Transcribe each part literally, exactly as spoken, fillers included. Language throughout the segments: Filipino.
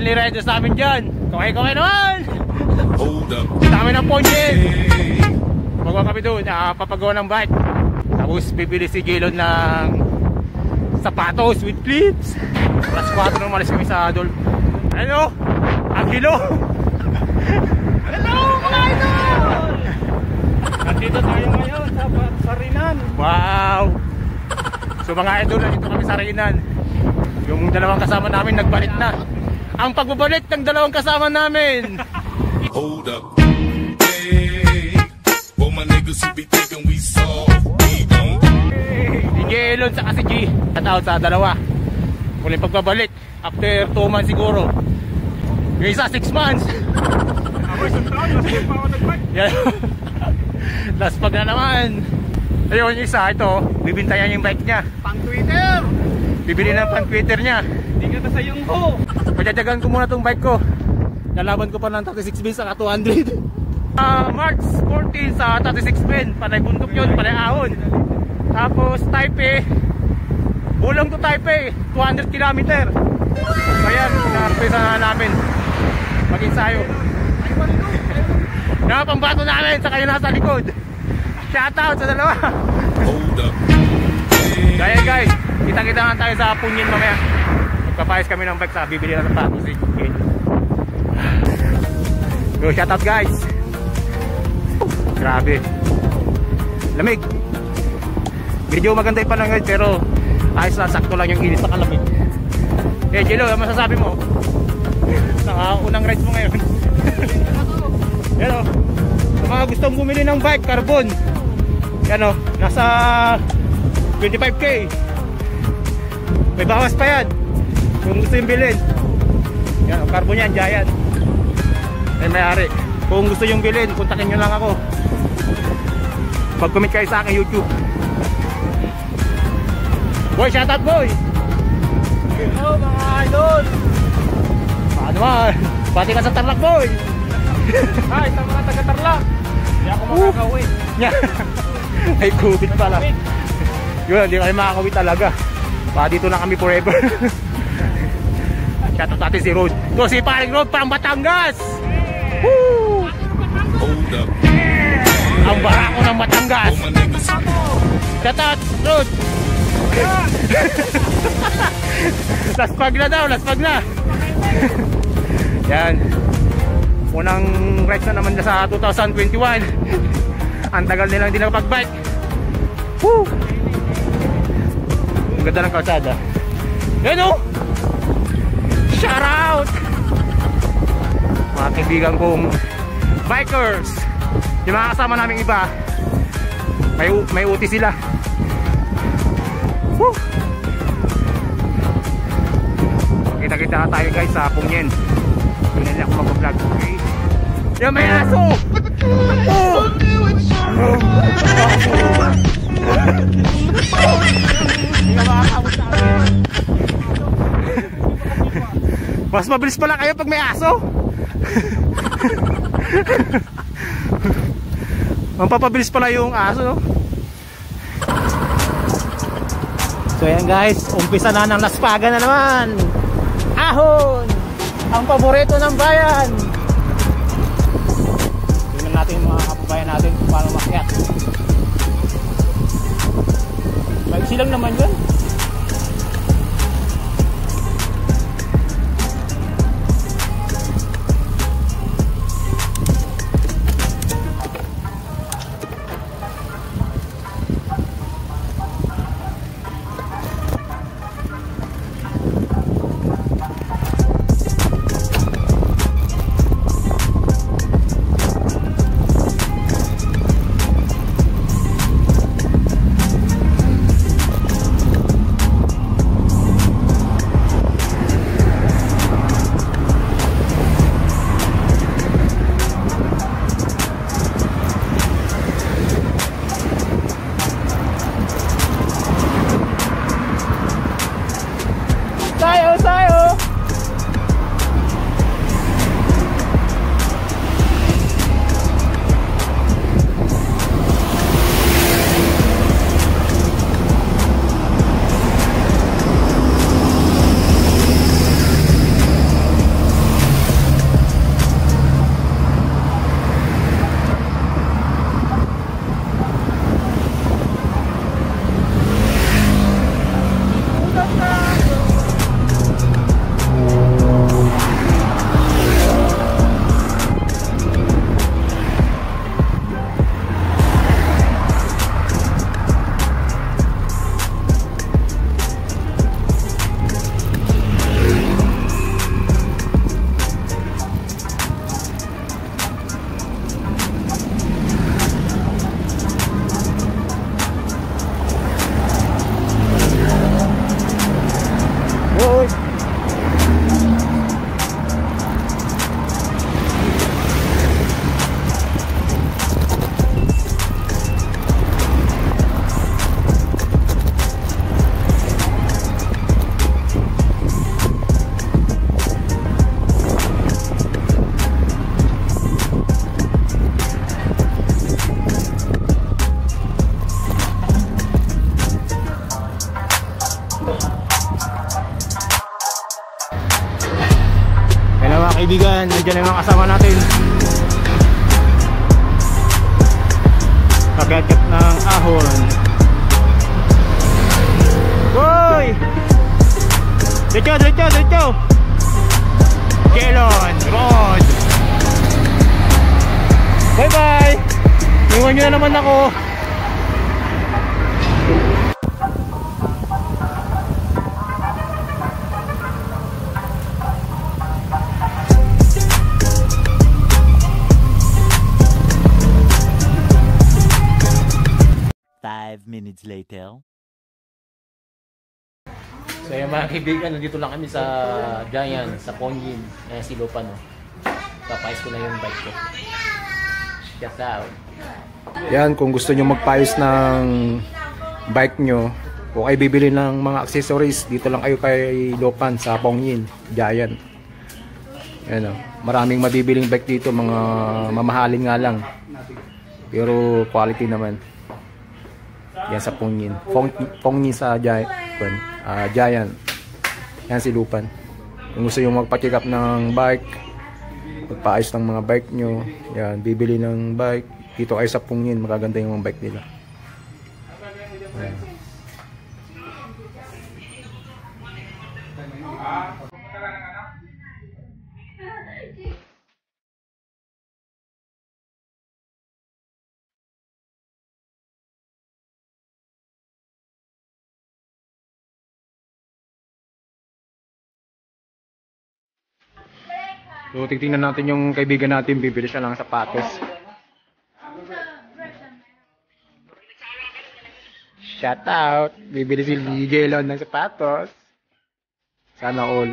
only riders namin dyan. Kaway-kaway naman. Dami ng ponyen. Magawa kami doon, uh, papagawa ng bike. Tapos bibili si Gilon ng sapatos with clips. Alas kwatro nung malis kami sa Adolf. Ano? Angelo. Hello mga idol. Nandito tayo ngayon sa Sarinan. Wow. So mga idol, nandito kami sa Sarinan. Yung dalawang kasama namin nagbalik na. Ang pagbabalik ng dalawang kasama namin. Hold up. Hey, for my niggas who be thinking we soft, we don't. Si Jelon sa kasi G. At out sa dalawa. Muling pagbabalik. After two months siguro. Yung isa six months. Ako isang taon, last pag pa ako nag-bike. Last pag na naman. Ayun yung isa, ito, bibintayan yung bike niya. Pang Twitter. Bibili ng pang Twitter niya. Hindi ka na sa yung ho. Pagdadagan ko muna tong bike ko. Lalaban ko pa ng thirty-six bin sa two hundred. uh, March fourteen sa thirty-six bin. Panay bundok yun, panay ahon. Tapos Taipei, Bulong to Taipei, two hundred kilometer. So yan, pinarapisa na namin mag-ensayo. Yung pambato namin sa kayo nasa likod. Shoutout sa dalawa. Kaya guys, kita-kita na tayo sa Punyin mamaya. Magpapayos kami ng bike sa bibili na ng patos. Okay. So shoutout guys. Grabe lamig. Medyo maganda yung panangay pero ayos lang, sakto lang yung init sa kalamig. Eh Jello, ano masasabi mo? Sa unang rides mo ngayon. Yan o, sa mga gustong bumili ng bike carbon, yan o, nasa twenty-five K. May bawas pa yan kung gusto yung bilhin. Yan o, carbon yan, Giant. Ay may-ari. Kung gusto yung bilhin, kontakin nyo lang ako. Pag-comment kayo sa akin YouTube. Boy, shoutout boy. Hello mga idol. Ano ba? Pati ka sa Tarlac boy. Hi sa mga taga Tarlac. Hindi ako makakauwi. Ay COVID pala. Yun, hindi kami makakauwi talaga. Baka dito na kami forever. Shoutout natin si Rod. Ito si paring Rod pang Batangas. Woo! Hold up. Ang barako ng Batangas. Shoutout Rod. Last pag na daw, last pag na. Yan. Unang rides na naman na sa two thousand twenty-one. Ang tagal nilang hindi nakapag-bike. Woo! Ang ganda ng kalsada. Yan o! Shout out! Mga kaibigan kong bikers. Yung mga kasama naming iba, May, may uti sila. Woo! Kita-kita tayo guys sa Punyin. Hindi na ako mag-vlog. Okay? Yan may aso! Oh! Mas mabilis pala kayo pag may aso. Ang papabilis pala yung aso, no? So yan guys, umpisa na ng Laspaga na naman. Ahon! Ang paborito ng bayan. Tingnan natin yung mga kababayan natin kung paano makyat. Maiksi lang naman yun. mga kaibigan, nandiyan na yung mga kasama natin. Kagagat ng ahon. Hoy! Diretso, diretso, diretso! Jelon Road. Bye bye. Iwan nyo na naman ako. Five minutes later. So yung mga kaibigan, nandito lang kami sa Giant, sa Pongin. Ayan si Lupa, no? Papayos ko na yung bike ko. Shout out. Yan, kung gusto nyo magpayos ng bike nyo o kayo bibili ng mga accessories, dito lang kayo kay Lopan sa Pongin, Giant. Yan, o. Maraming mabibiling bike dito, mga mamahalin nga lang. Pero quality naman. Yan sa Pongin. Pongin sa Giant. Uh, Giant. Yan si Lupan. Kung gusto nyo magpa-check up ng bike, magpaayos ng mga bike nyo, yan, bibili ng bike, dito kayo sa Pongin, magaganda yung mga bike nila. Yan. So titingnan natin yung kaibigan natin, bibili siya ng sapatos. Shout out! Bibili si Jelon ng sapatos. Sana all.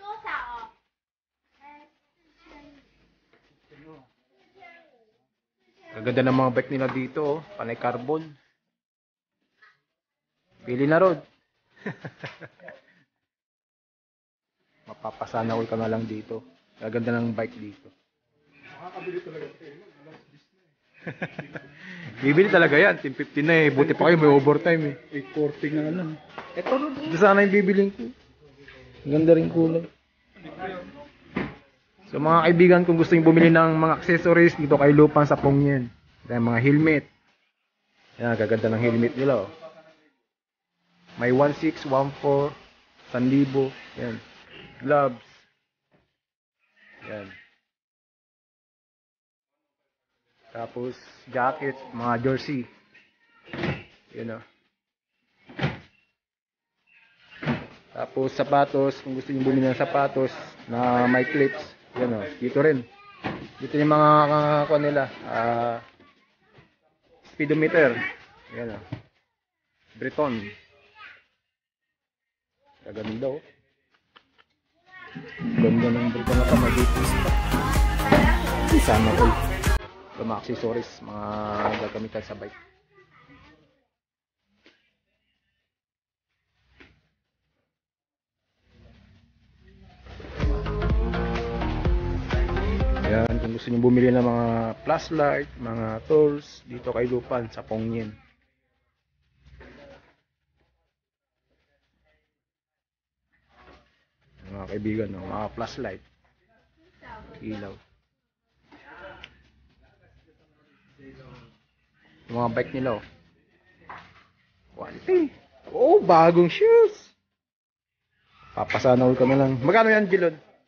Kaganda ng mga bike nila dito, oh. Panay carbon. Pili na Rod. Mapapasana all ka na lang dito. Gaganda ng bike dito. Makakabili talaga ito. Bibili talaga yan. ten fifty na eh. Buti pa kayo may overtime eh. eight forty nga lang. Ito rin. Sana yung bibiling ko. Ganda rin kulay. So mga kaibigan, kung gusto nyo bumili ng mga accessories, dito kay Lupan sa Pongin. Kaya mga helmet. Yan, gaganda ng helmet nila oh. May one six, one four, one thousand. Yan. Gloves. Yan. Tapos jacket, mga jersey. Yan o. Tapos sapatos, kung gusto niyo bumili ng sapatos na may clips, yan o. Dito rin. Dito yung mga uh, nila, uh, speedometer. Yan o. Breton. Kaganda o. Ganda ng Breton na pa, mag-itis pa. Sana all. Mga accessories, mga gagamitan sa bike. Ayan, kung gusto nyo bumili ng mga flashlight, mga tools, dito kay Lupan sa Pongin. Mga kaibigan, no? Mga flashlight, ilaw. Yung mga bike nila oh. Quality. Oh, bagong shoes. Papasana all ka na lang. Magkano yan, Jelon?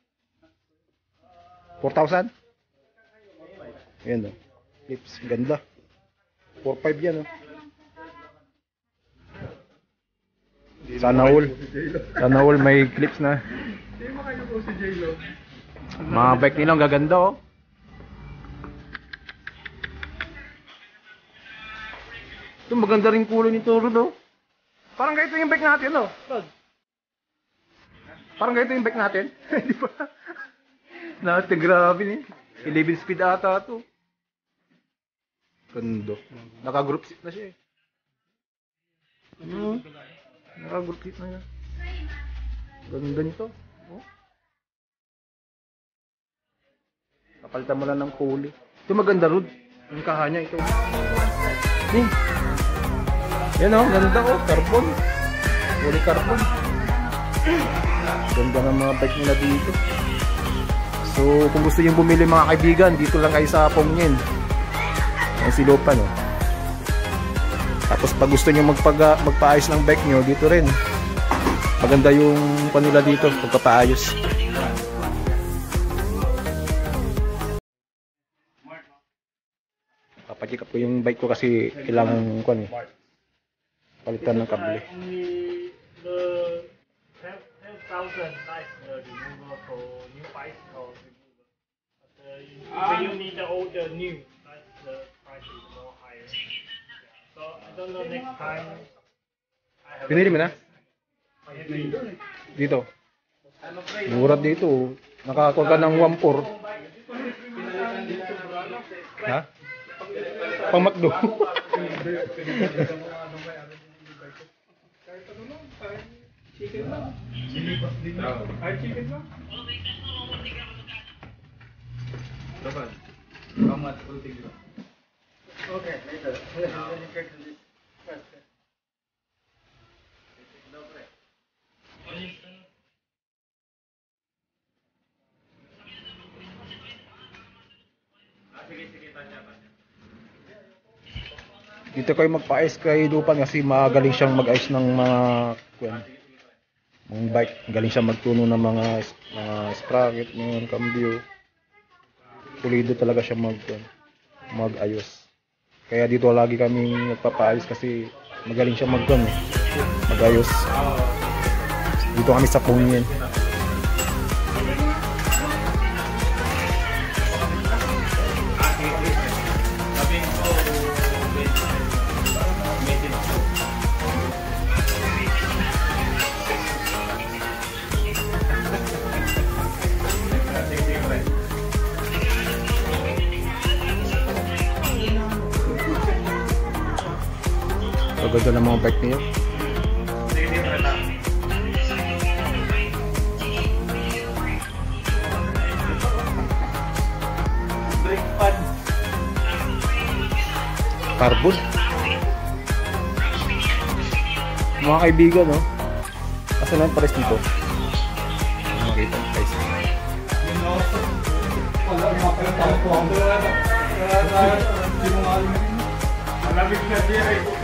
four thousand? Ayan oh. Clips, ganda. four five yan oh. Sana all. Sana all may clips na. Mga bike nila ang gaganda oh. Ito maganda rin kulay nito Rod oh. Parang ganito yung bike natin oh. Rod. Parang ganito yung bike natin. Di ba? Natin grabe ni. eleven speed ata ito. Ganda. Naka-group seat na siya eh. Ano? Naka-group seat na yan. Ganda nito. Oh. Kapalitan mo lang ng kulay. Ito maganda Rod. Ang kaha niya ito. Eh. Yan o, ganda o, carbon. Fully carbon. Ganda ng mga bike nila dito. So kung gusto nyo bumili mga kaibigan, dito lang kayo sa Pongin. Ayan si Lopan, oh. Tapos pag gusto nyo magpag, magpaayos ng bike nyo, dito rin. Maganda yung panula dito, pagpapaayos. Papacheck up ko yung bike ko kasi kailangan ko eh. Palitan ng kable. Only the ten thousand nice the remover for new bicycle remover. But uh, when you need the older new, that's the price is more higher. So I don't know next time. Pinili mo na? Dito. Mura dito. Nakakuha ka ng one four. Ha? Pang McDo. Okay, later. Dito kayo magpa-ayos kay Lupan kasi magaling siyang mag-ayos ng mga kuwan, mga bike. Galing siya magtuno ng mga mga sprocket, mga cambio. Pulido talaga siya mag mag-ayos. Kaya dito lagi kami nagpapa-ayos kasi magaling siya mag mag-ayos. Dito kami sa Pongin. Ganda ng mga bike niya. Carbon. Mga kaibigan, no? Kasi lang pares dito. Makita ang price. Malamig na diri.